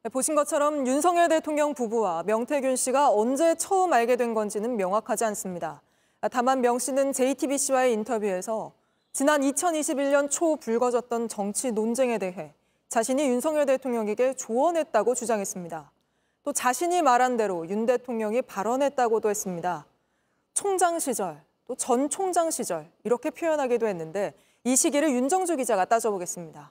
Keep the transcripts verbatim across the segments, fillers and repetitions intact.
보신 것처럼 윤석열 대통령 부부와 명태균 씨가 언제 처음 알게 된 건지는 명확하지 않습니다. 다만 명 씨는 제이티비씨와의 인터뷰에서 지난 이천이십일 년 초 불거졌던 정치 논쟁에 대해 자신이 윤석열 대통령에게 조언했다고 주장했습니다. 또 자신이 말한 대로 윤 대통령이 발언했다고도 했습니다. 총장 시절, 또 전 총장 시절 이렇게 표현하기도 했는데 이 시기를 윤정주 기자가 따져보겠습니다.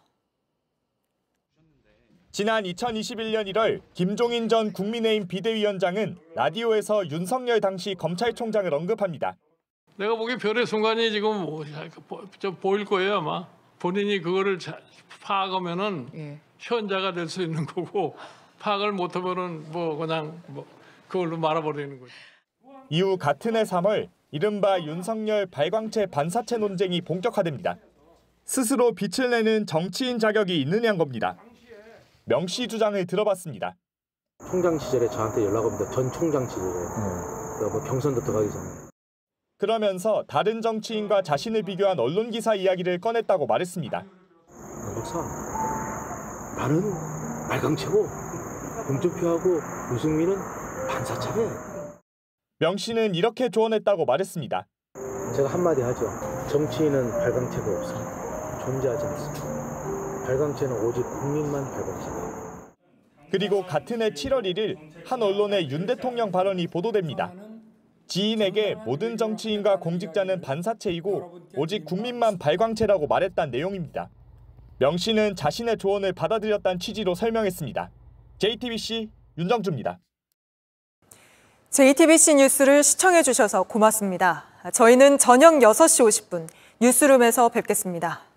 지난 이천이십일 년 일월 김종인 전 국민의힘 비대위원장은 라디오에서 윤석열 당시 검찰총장을 언급합니다. 내가 보기엔 별의 순간이 지금 뭐, 좀 보일 거예요 아마. 본인이 그거를 파악하면은 예. 현자가 될 수 있는 거고 파악을 못하면은 뭐 그냥 뭐 그걸로 말아버리는 거죠. 이후 같은 해 삼월 이른바 윤석열 발광체 반사체 논쟁이 본격화됩니다. 스스로 빛을 내는 정치인 자격이 있느냐는 겁니다. 명 씨 주장을 들어봤습니다. 총장 시절에 저한테 연락 옵니다. 전 총장 시절에. 음. 뭐 경선도 들어가기 전에. 그러면서 다른 정치인과 자신을 비교한 언론 기사 이야기를 꺼냈다고 말했습니다. 박사, 나는 발광체고 홍준표하고 유승민은 반사체네. 명 씨는 이렇게 조언했다고 말했습니다. 제가 한마디 하죠. 정치인은 발광체가 없습니다. 존재하지 않습니다. 발광체는 오직 국민만 발광체예요. 그리고 같은 해 칠월 일일 한 언론의 윤 대통령 발언이 보도됩니다. 지인에게 모든 정치인과 공직자는 반사체이고 오직 국민만 발광체라고 말했다는 내용입니다. 명 씨는 자신의 조언을 받아들였다는 취지로 설명했습니다. 제이티비씨 윤정주입니다. 제이티비씨 뉴스를 시청해 주셔서 고맙습니다. 저희는 저녁 여섯 시 오십 분 뉴스룸에서 뵙겠습니다.